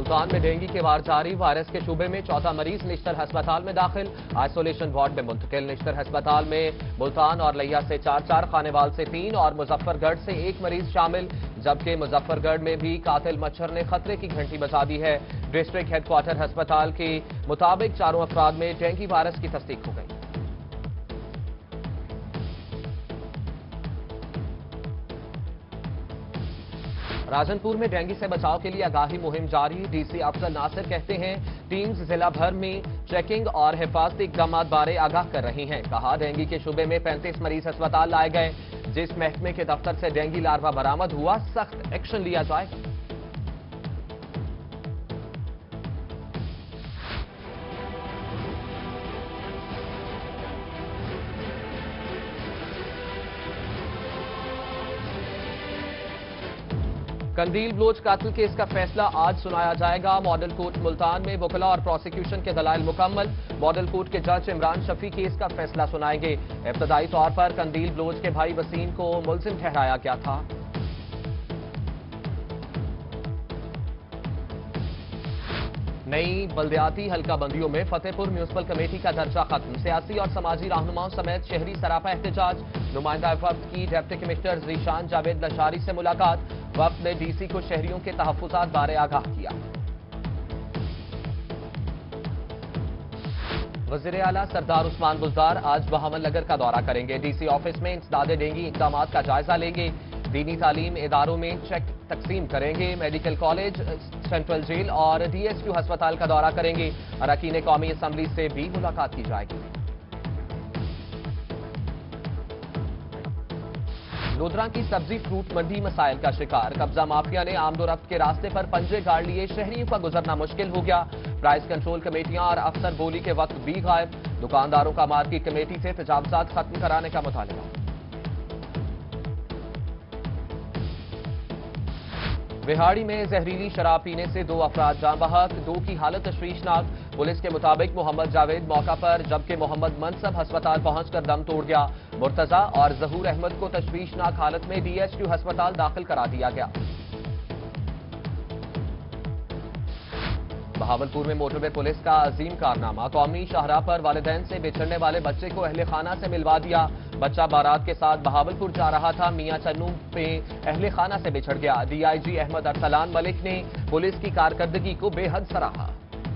मुल्तान में डेंगू के वार जारी। वायरस के शूबे में चौथा मरीज निश्तर अस्पताल में दाखिल, आइसोलेशन वार्ड में मुंतकिल। निश्तर अस्पताल में मुल्तान और लिया से 4, खानेवाल से 3 और मुजफ्फरगढ़ से 1 मरीज शामिल, जबकि मुजफ्फरगढ़ में भी कातिल मच्छर ने खतरे की घंटी बजा दी है। डिस्ट्रिक्ट हेडक्वार्टर अस्पताल के मुताबिक 4 अफराद में डेंगू वायरस की तस्दीक हो गई। राजनपुर में डेंगू से बचाव के लिए आगाही मुहिम जारी। डीसी अफजल नासिर कहते हैं टीम्स जिला भर में चेकिंग और हिफाजती इक़दामात बारे आगाह कर रही हैं। कहा डेंगू के शूबे में 35 मरीज अस्पताल लाए गए। जिस महकमे के दफ्तर से डेंगू लार्वा बरामद हुआ सख्त एक्शन लिया जाएगा। कंदील ब्लोच कातिल केस का फैसला आज सुनाया जाएगा। मॉडल कोर्ट मुल्तान में वकला और प्रोसिक्यूशन के दलाइल मुकम्मल। मॉडल कोर्ट के जज इमरान शफी केस का फैसला सुनाएंगे। इब्तदाई तौर पर कंदील ब्लोच के भाई वसीम को मुलजिम ठहराया गया था। नई बल्दियाती हल्का बंदियों में फतेहपुर म्यूनिसिपल कमेटी का दर्जा खत्म। सियासी और समाजी रहनुमाओं समेत शहरी सरापा एहतजाज। नुमाइंदा वफ्द की डिप्टी कमिश्नर जीशान जावेद लशारी से मुलाकात। वफ्द ने डीसी को शहरियों के तहफ्फुज़ात बारे आगाह किया। वज़ीर आला सरदार उस्मान बुज़दार आज बहावल नगर का दौरा करेंगे। डीसी ऑफिस में इंसदादे डेंगू इक़दामात का जायजा लेंगे। दीनी तालीम इदारों में चेक तकसीम करेंगे। मेडिकल कॉलेज, सेंट्रल जेल और DSQ अस्पताल का दौरा करेंगे। अरकान कौमी असम्बली से भी मुलाकात की जाएगी। लोधरा की सब्जी फ्रूट मंडी मसाइल का शिकार। कब्जा माफिया ने आमदोरफ्त के रास्ते पर पंजे गाड़ लिए। शहरियों का गुजरना मुश्किल हो गया। प्राइस कंट्रोल कमेटियां और अफसर बोली के वक्त भी गायब। दुकानदारों का मार्केट कमेटी से तजावुजात खत्म कराने का मुतालबा। बिहाड़ी में जहरीली शराब पीने से 2 अफराद जाँ बहक, 2 की हालत तशवीशनाक। पुलिस के मुताबिक मोहम्मद जावेद मौका पर, जबकि मोहम्मद मनसब अस्पताल पहुंचकर दम तोड़ गया। मुर्तजा और जहूर अहमद को तशवीशनाक हालत में DSQ अस्पताल दाखिल करा दिया गया। बहावलपुर में मोटरवे पुलिस का अजीम कारनामा। कौमी शाहराह पर वालिदैन से बिछड़ने वाले बच्चे को अहले खाना से मिलवा दिया। बच्चा बारात के साथ बहावलपुर जा रहा था। मियां चन्नू पे अहले खाना से बिछड़ गया। DIG अहमद अरसलान मलिक ने पुलिस की कारकर्दगी को बेहद सराहा।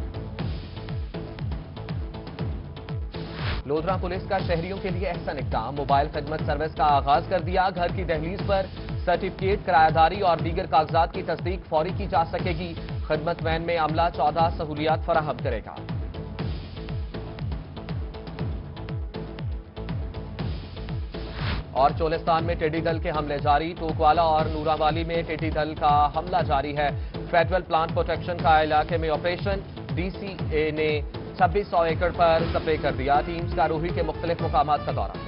लोधरा पुलिस का शहरियों के लिए अहसन इक़दाम। मोबाइल खिदमत सर्विस का आगाज कर दिया। घर की दहलीज पर सर्टिफिकेट, किरायादारी और दीगर कागजात की तस्दीक फौरी की जा सकेगी। खिदमत वैन में अमला 14 सहूलियात फराहम करेगा। और चोलिस्तान में टिड्डी दल के हमले जारी। टोकवाला और नूरावाली में टिड्डी दल का हमला जारी है। फेडरल प्लांट प्रोटेक्शन का इलाके में ऑपरेशन। DCA ने 2600 एकड़ पर स्प्रे कर दिया। टीम्स का रोही के मुख्तलिफ मुकामात का दौरा।